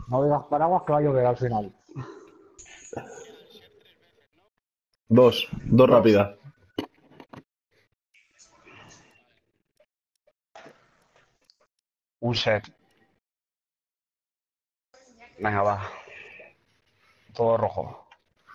No digas paraguas que va a llover al final. Dos Dos. rápidas. Un set. Venga, va. Todo rojo.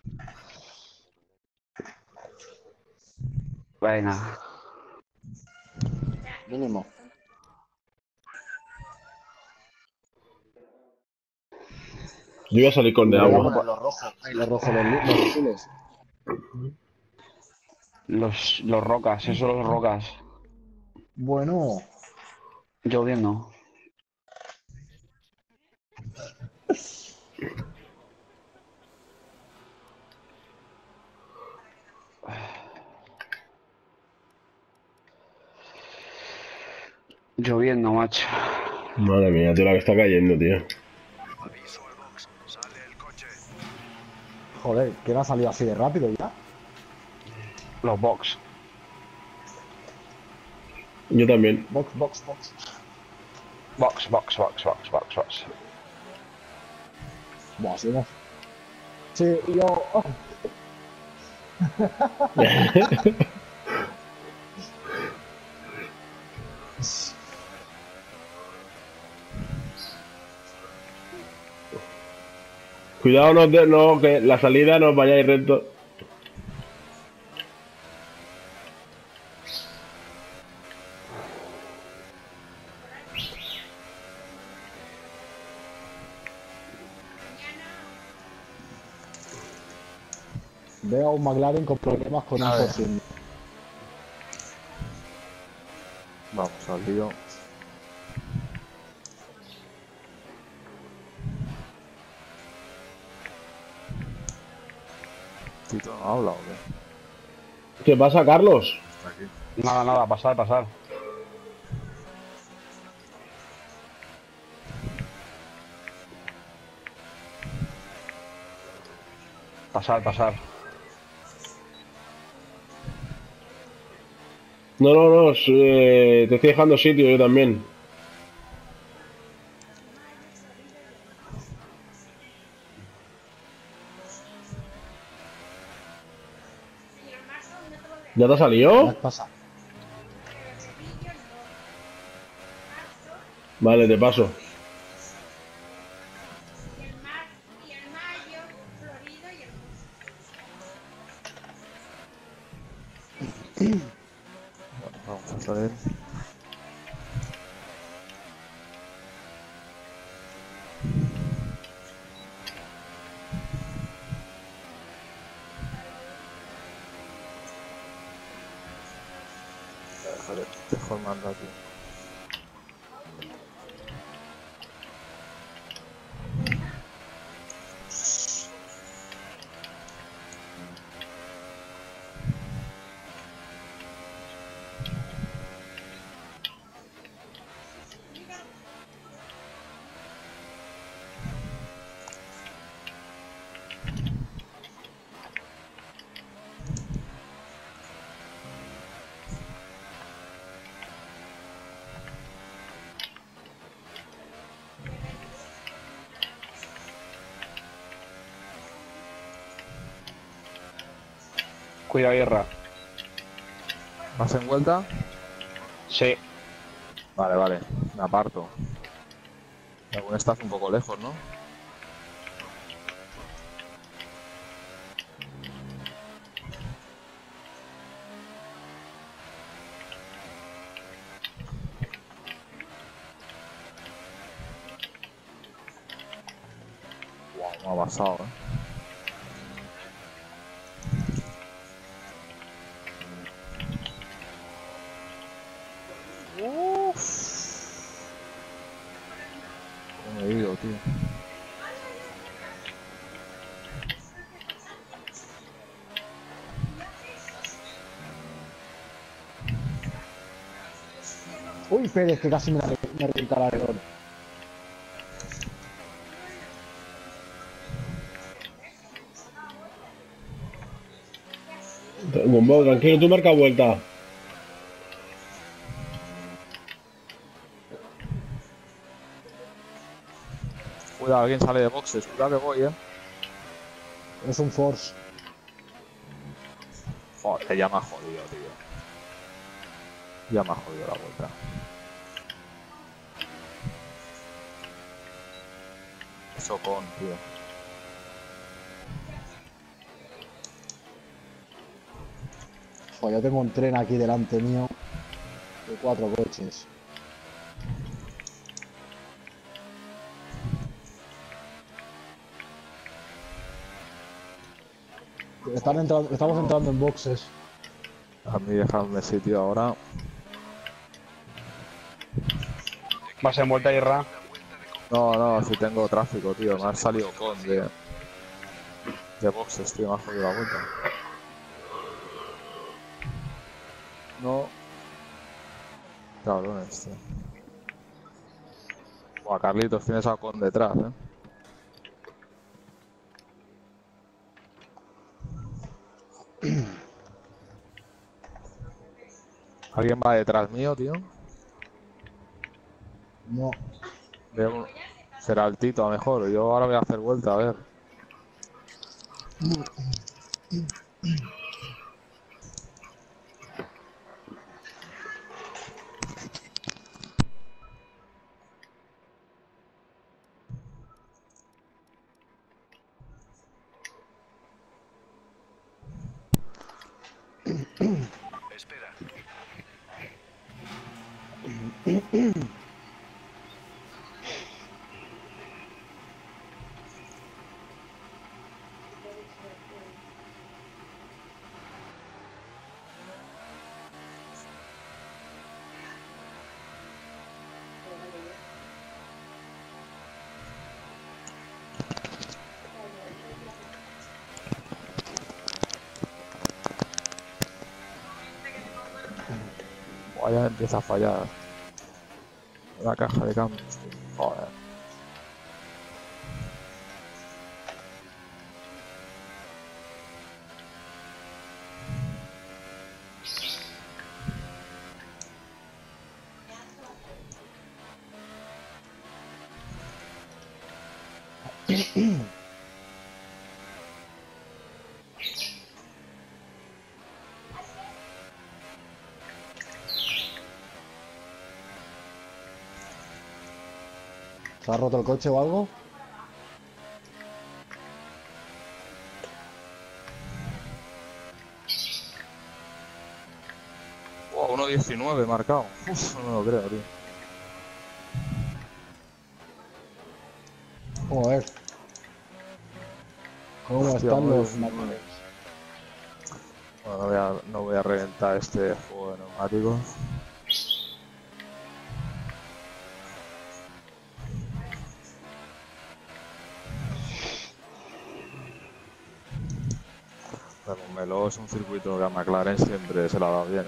Venga. Mínimo. Yo voy a salir con de Le voy a agua. poner los rojos. Los rojos, los azules. Los rocas, esos son los rocas. Bueno. Lloviendo. Lloviendo, macho. Madre mía, tío, la que está cayendo, tío. Joder, ¿quién ha salido así de rápido ya? Los box. Yo también. Box, box, box. Box, box, box, box, box, box. Buah, sí, no. Sí, yo. Oh, Cuidado, no, que la salida no os vayáis recto. veo a un McLaren con problemas con un Force. Vamos al lío. Tito no habla o qué. ¿Qué pasa, Carlos? Aquí. Nada, nada, pasar, pasar. Pasar, pasar. No, te estoy dejando sitio yo también. ¿Ya te ha ¿Qué salido? pasa? Vale, te paso. Y el mayo, florido y hermoso. Vamos a salir. Déjale, dejo el mando aquí. Cuidado, guerra. ¿Vas en vuelta? Sí. Vale, vale. Me aparto. Aún estás un poco lejos, ¿no? Wow, me ha pasado, ¿Cómo me he ido, tío? Uy, Pérez, que casi me revienta el alerón. Bombo, tranquilo, tú marca vuelta. Cuidado, alguien sale de boxes. Cuidado que voy, Es un force. Joder, ya me ha jodido, tío. Ya me ha jodido la vuelta. Eso con, tío. Joder, yo tengo un tren aquí delante mío de 4 coches. Estamos entrando en boxes. A mí dejadme sitio ahora. Vas en vuelta, Irra. No, no, si tengo tráfico, tío. Me ha salido con de boxes, tío. Me ha jodido la vuelta. No. Cabrones, tío. Buah, Carlitos, tienes a con detrás, ¿Alguien va detrás mío, tío? No. Será el Tito, a lo mejor. Yo ahora voy a hacer vuelta, a ver. Espera. Buah, ya empieza a fallar la caja de cambios, tío. Joder. ¿Se ha roto el coche o algo? Buah, 1.19 marcado. Uf, no me lo creo, tío. Joder. ¿Cómo Hostia, están muy los bien. máquinas? Bueno, no voy a reventar este juego de neumáticos. Pero con Melo es un circuito que a McLaren siempre se la ha dado bien,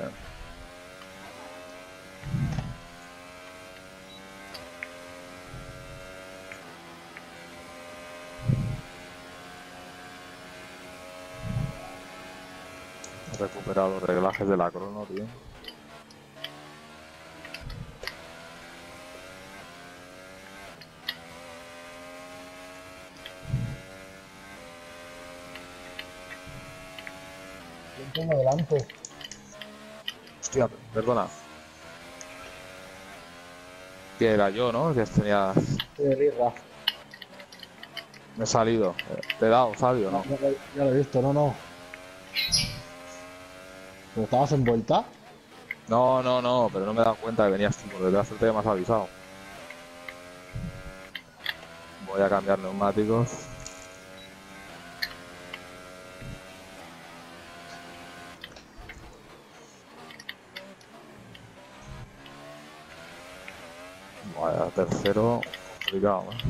He recuperado los reglajes de la crono, tío. ¿Quién tengo delante? Hostia, perdona. Que era yo, ¿no? El que tenía... Sí, Rira. Me he salido. ¿Te he dado, Fabio, no? Ya lo he visto, no. ¿Pero estabas en vuelta? No, no, no, pero no me he dado cuenta que venías tú por detrás, suerte que me has avisado. Voy a cambiar neumáticos. Vaya, tercero, complicado, ¿eh?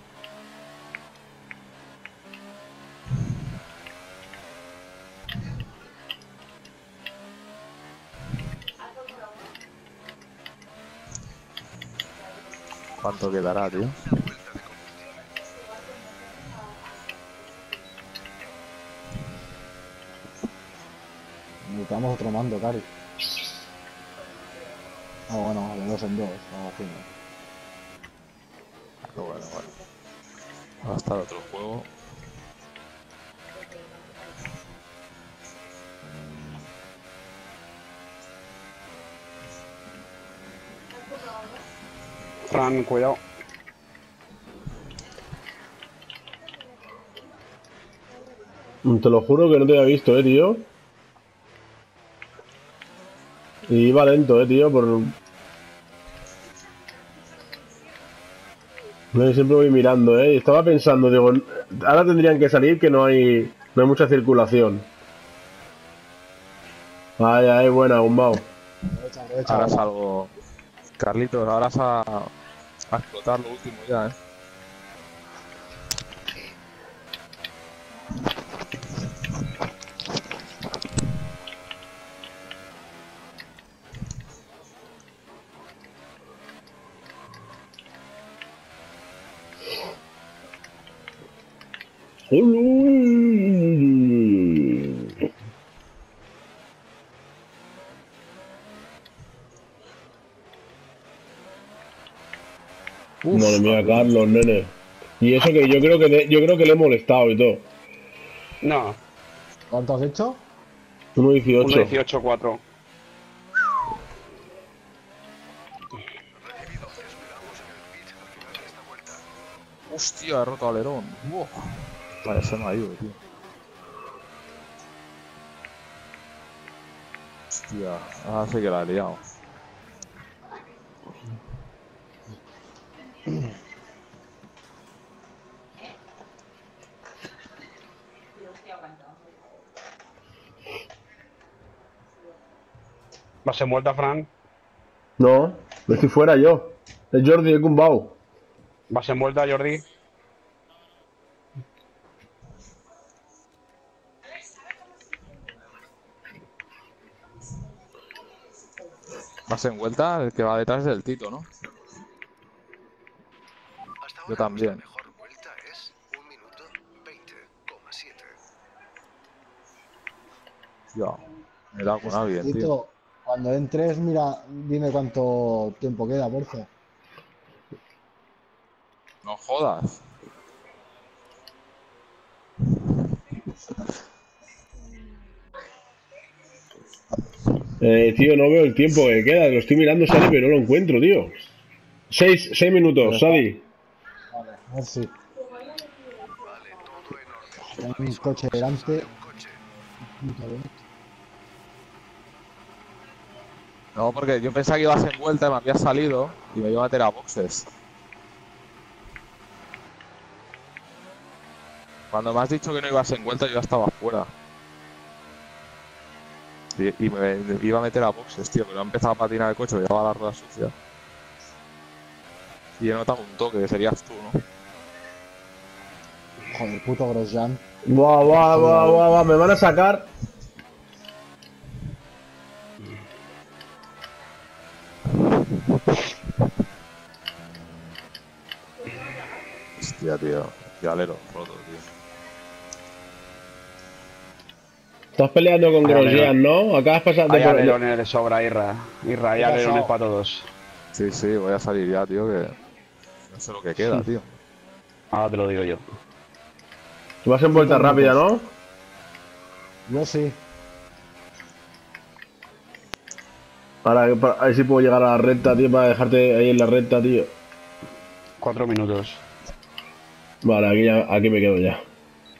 ¿Cuánto quedará, tío? Necesitamos otro mando, Cari. Ah, bueno, de 2 en 2. Bueno, bueno. Hasta el otro juego. Fran, cuidado. Te lo juro que no te había visto, tío. Y iba lento, tío, por... No, siempre voy mirando, Y estaba pensando, digo, ahora tendrían que salir que no hay mucha circulación. Ay, ay, buena, Gumbao. Aprovecha, aprovecha. Ahora Ahora. salgo. Carlitos, ahora es a explotar lo último ya, Madre mía, Carlos, nene. Y eso que yo creo que le he molestado y todo. No, ¿Cuánto has hecho? 1.18. 1.18-4. Hostia, he roto alerón. Vale, se me ha ido, tío. Hostia, ahora sí que la he liado. ¿Vas en vuelta, Fran? No, no estoy fuera yo. Es Jordi de Gumbao. ¿Vas en vuelta, Jordi? Vas en vuelta, el que va detrás es el Tito, ¿no? Yo también. Mejor vuelta es 1 minuto 20,7. Ya, me he dado con alguien, tío. Tito, cuando entres, mira, dime cuánto tiempo queda, porfa. No jodas. Tío, no veo el tiempo que queda. Lo estoy mirando, Sadi, pero no lo encuentro, tío. 6 minutos, Sadi. Vale, a ver si. Vale, todo en orden. Tengo un coche delante. Coche. No, porque yo pensaba que ibas en vuelta y me había salido y me iba a meter a boxes. Cuando me has dicho que no ibas en vuelta, yo ya estaba fuera. Y me iba a meter a boxes, tío, pero he empezado a patinar el coche, me llevaba la rueda sucia. Y he notado un toque, que serías tú, ¿no? Joder, puto Grosjean. Buah, me van a sacar. Hostia, tío. Qué alero roto, tío. Estás peleando con Hay Grosjean, ¿no? Acabas pasando Hay por... alerones de sobra, Irra. Irra, hay ¿Qué ha alerones pasado? para todos. Sí, sí, voy a salir ya, tío, que no sé lo que queda, tío. Ahora te lo digo yo. Vas en vuelta 5 rápida, minutos. ¿no? Yo sí. Ahora, a ver si puedo llegar a la recta, tío, para dejarte ahí en la recta, tío. 4 minutos. Vale, aquí me quedo ya.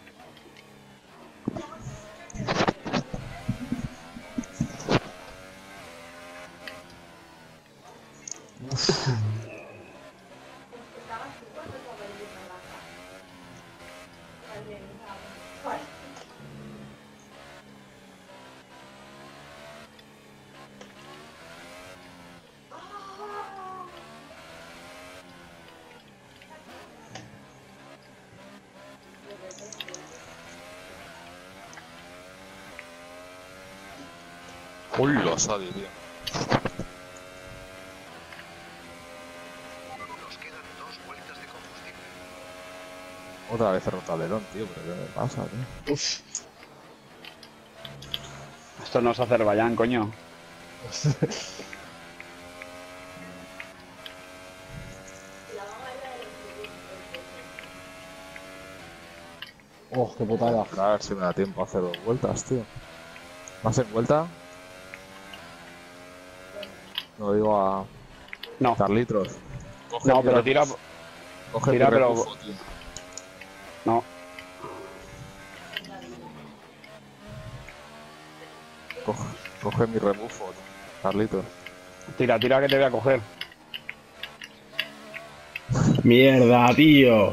Uy, lo sale, tío. Nos quedan 2 vueltas de combustible. Otra vez he roto alerón, tío, pero ¿qué me pasa, tío? Esto no es Azerbaiyán, coño. Oh, qué putada. A ver si me da tiempo a hacer 2 vueltas, tío. ¿Vas en vuelta? No digo a No, Carlitos. Coge no, mi pero tira. rebufo. Coge tira, mi pero- rebufo, tío. No, Coge mi rebufo, Carlitos. tira que te voy a coger. Mierda, tío.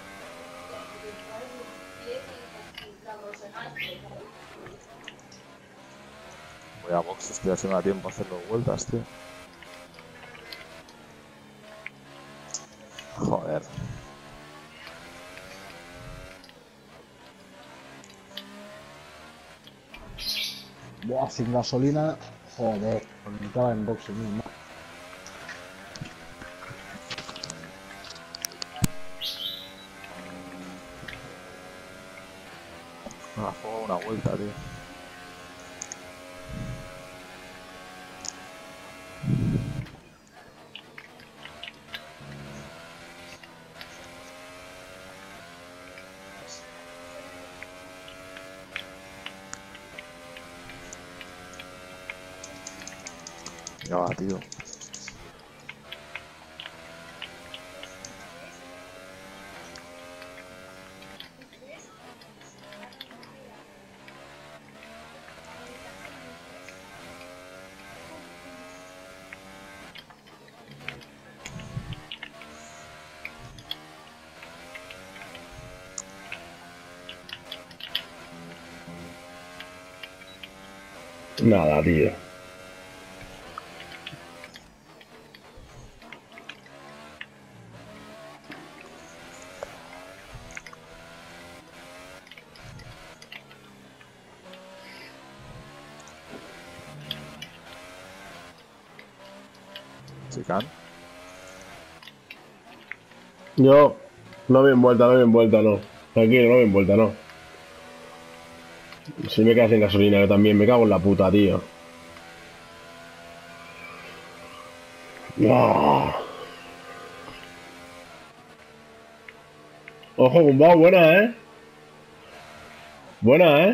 Voy a boxes, tío, si me da tiempo a hacer 2 vueltas, tío. Joder. Buah, sin gasolina. Joder, pues me estaba en boxe mismo. Juego una vuelta, tío. Ya va, tío. Nada, tío. Chican. Yo, no bien vuelta, no bien vuelta, no. Tranquilo, no bien vuelta, no. Si me quedas sin gasolina, yo también, me cago en la puta, tío. ¡Ah! Ojo, Gumbao, buena, Buena,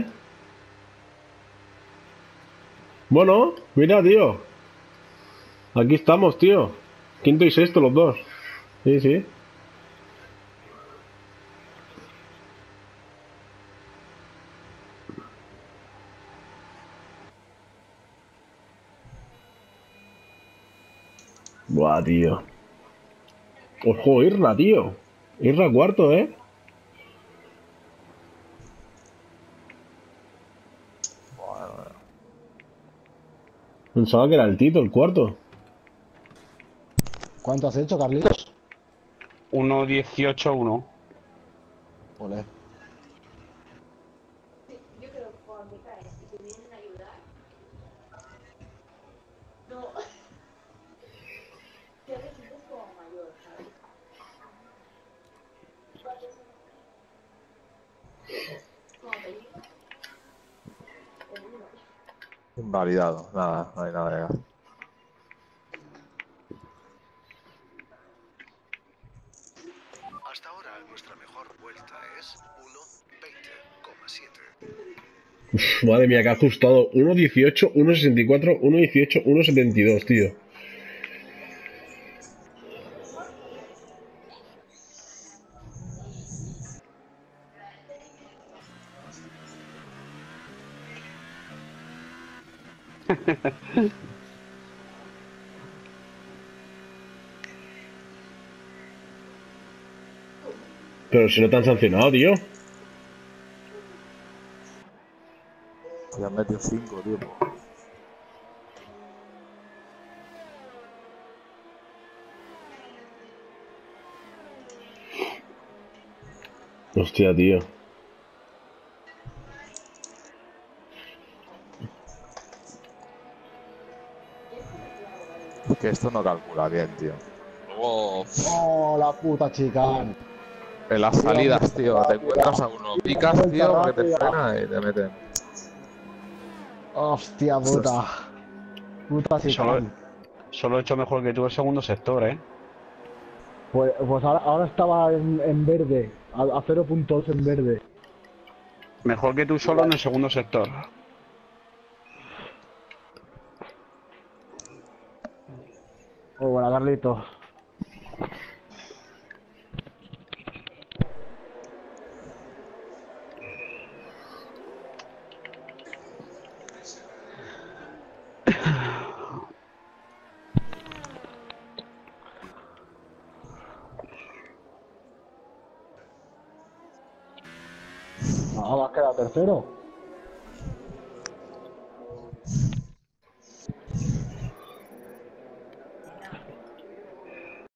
Bueno, mira, tío. Aquí estamos, tío. Quinto y sexto los dos. Sí, sí. Buah, tío. Ojo, Irra, tío. Irra cuarto, Pensaba que era el Tito, el cuarto. ¿Cuánto has hecho, Carlitos? 1.18-1. Ole. Yo creo que cuando te caes y te vienen a ayudar, no. Te sientes como mayor, ¿sabes? Como te digo, el uno. Invalidado. Nada, no hay nada legal. Hasta ahora nuestra mejor vuelta es 1:20,7. Uf, madre mía, que ha ajustado. 1.18, 1.64, 1.18, 1.72, tío. Pero si no te han sancionado, tío. Ya han metido 5, tío. Hostia, tío. Es que esto no calcula bien, tío. Luego, Oh, la puta chicana. en las salidas, tío, te encuentras a uno, picas, tío, porque te frena y te meten. Hostia puta. Puta Solo, chicana. solo he hecho mejor que tú el segundo sector, Pues ahora estaba en verde. A 0.8 en verde. Mejor que tú solo en el segundo sector. Oh, buena, Carlitos. No, vas a quedar tercero.